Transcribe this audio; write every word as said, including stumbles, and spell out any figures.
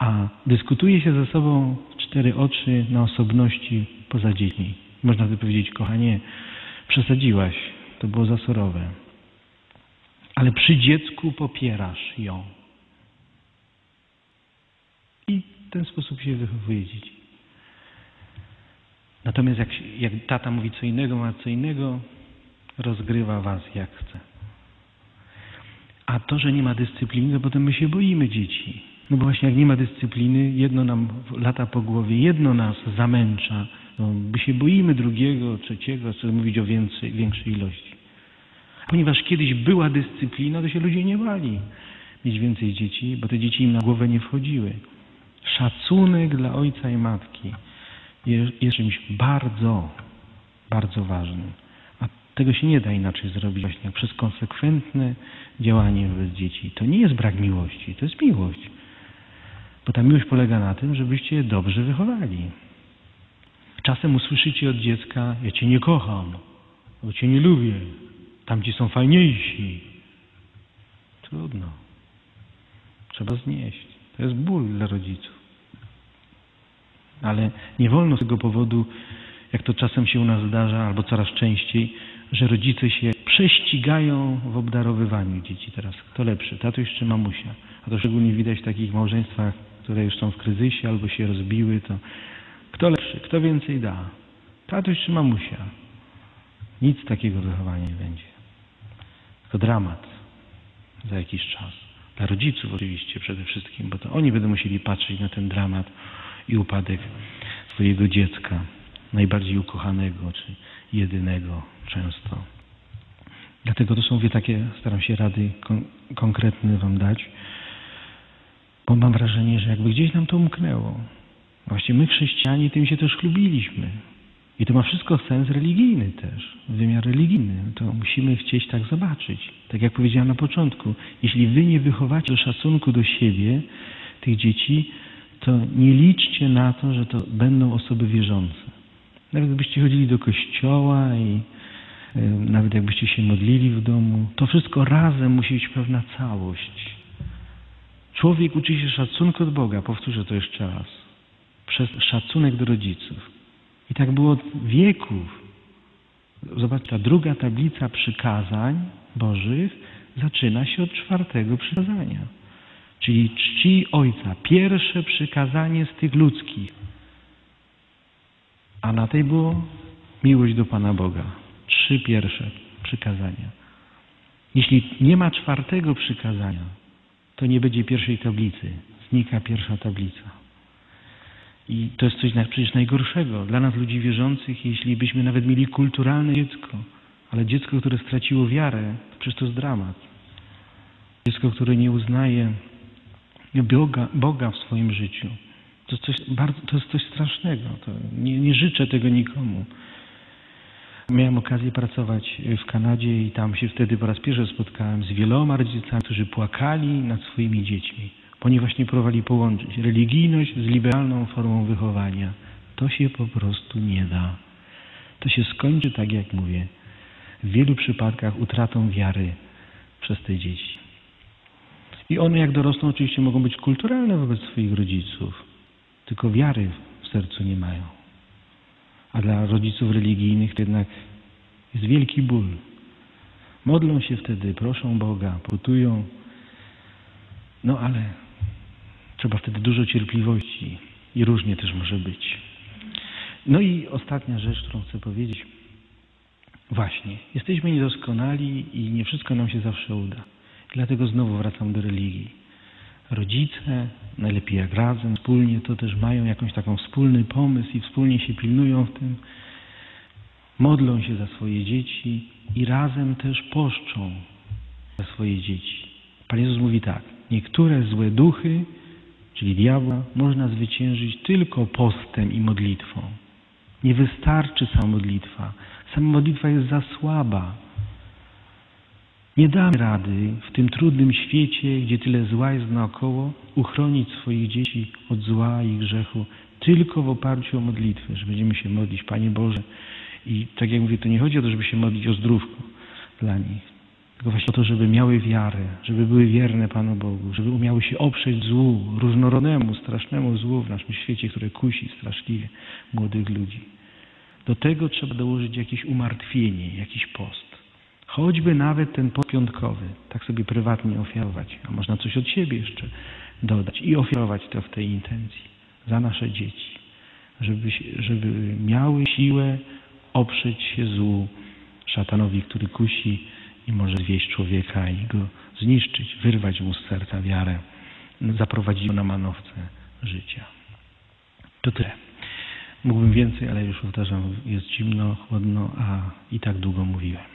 a dyskutuje się ze sobą cztery oczy na osobności poza dziećmi. Można by powiedzieć, kochanie, przesadziłaś, to było za surowe. Ale przy dziecku popierasz ją. I w ten sposób się wychowuje dzieci. Natomiast jak, jak tata mówi co innego, ma co innego, rozgrywa was jak chce. A to, że nie ma dyscypliny, to potem my się boimy dzieci. No bo właśnie jak nie ma dyscypliny, jedno nam lata po głowie, jedno nas zamęcza. No, my się boimy drugiego, trzeciego, chcę mówić o więcej, większej ilości. Ponieważ kiedyś była dyscyplina, to się ludzie nie bali mieć więcej dzieci, bo te dzieci im na głowę nie wchodziły. Szacunek dla ojca i matki jest czymś bardzo, bardzo ważnym. A tego się nie da inaczej zrobić właśnie jak przez konsekwentne działanie wobec dzieci. To nie jest brak miłości, to jest miłość. Bo ta miłość polega na tym, żebyście je dobrze wychowali. Czasem usłyszycie od dziecka, ja cię nie kocham, bo cię nie lubię, tamci są fajniejsi. Trudno. Trzeba znieść. To jest ból dla rodziców. Ale nie wolno z tego powodu, jak to czasem się u nas zdarza, albo coraz częściej, że rodzice się prześcigają w obdarowywaniu dzieci teraz. Kto lepszy, tatuś czy mamusia? A to szczególnie widać w takich małżeństwach, które już są w kryzysie albo się rozbiły, to kto lepszy, kto więcej da? Tatuś czy mamusia? Nic takiego wychowania nie będzie. To dramat za jakiś czas. Dla rodziców oczywiście przede wszystkim, bo to oni będą musieli patrzeć na ten dramat i upadek swojego dziecka, najbardziej ukochanego, czy jedynego często. Dlatego to są wie takie, staram się rady kon konkretne wam dać, bo mam wrażenie, że jakby gdzieś nam to umknęło. Właśnie my chrześcijanie tym się też chlubiliśmy. I to ma wszystko sens religijny też, wymiar religijny. To musimy chcieć tak zobaczyć. Tak jak powiedziałem na początku, jeśli wy nie wychowacie do szacunku do siebie, tych dzieci, to nie liczcie na to, że to będą osoby wierzące. Nawet gdybyście chodzili do kościoła i y, nawet jakbyście się modlili w domu, to wszystko razem musi być pewna całość. Człowiek uczy się szacunku od Boga, powtórzę to jeszcze raz, przez szacunek do rodziców. I tak było od wieków. Zobaczcie, ta druga tablica przykazań Bożych zaczyna się od czwartego przykazania. Czyli czci ojca. Pierwsze przykazanie z tych ludzkich. A na tej było miłość do Pana Boga. Trzy pierwsze przykazania. Jeśli nie ma czwartego przykazania, to nie będzie pierwszej tablicy. Znika pierwsza tablica. I to jest coś przecież najgorszego dla nas, ludzi wierzących, jeśli byśmy nawet mieli kulturalne dziecko, ale dziecko, które straciło wiarę, to przecież to jest dramat. Dziecko, które nie uznaje Boga, Boga w swoim życiu. To jest coś, bardzo, to jest coś strasznego. To nie, nie życzę tego nikomu. Miałem okazję pracować w Kanadzie i tam się wtedy po raz pierwszy spotkałem z wieloma rodzicami, którzy płakali nad swoimi dziećmi. Bo oni właśnie próbowali połączyć religijność z liberalną formą wychowania. To się po prostu nie da. To się skończy, tak jak mówię, w wielu przypadkach utratą wiary przez te dzieci. I one jak dorosną oczywiście mogą być kulturalne wobec swoich rodziców, tylko wiary w sercu nie mają. A dla rodziców religijnych to jednak jest wielki ból. Modlą się wtedy, proszą Boga, pokutują, no ale trzeba wtedy dużo cierpliwości i różnie też może być. No i ostatnia rzecz, którą chcę powiedzieć. Właśnie, jesteśmy niedoskonali i nie wszystko nam się zawsze uda. Dlatego znowu wracam do religii. Rodzice, najlepiej jak razem, wspólnie, to też mają jakąś taką wspólny pomysł i wspólnie się pilnują w tym. Modlą się za swoje dzieci i razem też poszczą za swoje dzieci. Pan Jezus mówi tak, niektóre złe duchy, czyli diabła, można zwyciężyć tylko postem i modlitwą. Nie wystarczy sama modlitwa. Sama modlitwa jest za słaba. Nie damy rady w tym trudnym świecie, gdzie tyle zła jest naokoło, uchronić swoich dzieci od zła i grzechu tylko w oparciu o modlitwę, że będziemy się modlić, Panie Boże. I tak jak mówię, to nie chodzi o to, żeby się modlić o zdrówko dla nich, tylko właśnie o to, żeby miały wiarę, żeby były wierne Panu Bogu, żeby umiały się oprzeć złu, różnorodnemu, strasznemu złu w naszym świecie, które kusi straszliwie młodych ludzi. Do tego trzeba dołożyć jakieś umartwienie, jakiś post. Choćby nawet ten post piątkowy, tak sobie prywatnie ofiarować, a można coś od siebie jeszcze dodać i ofiarować to w tej intencji za nasze dzieci, żeby, żeby miały siłę oprzeć się złu, szatanowi, który kusi i może zwieść człowieka i go zniszczyć, wyrwać mu z serca wiarę, zaprowadzić go na manowce życia. To tyle. Mógłbym więcej, ale już powtarzam, jest zimno, chłodno, a i tak długo mówiłem.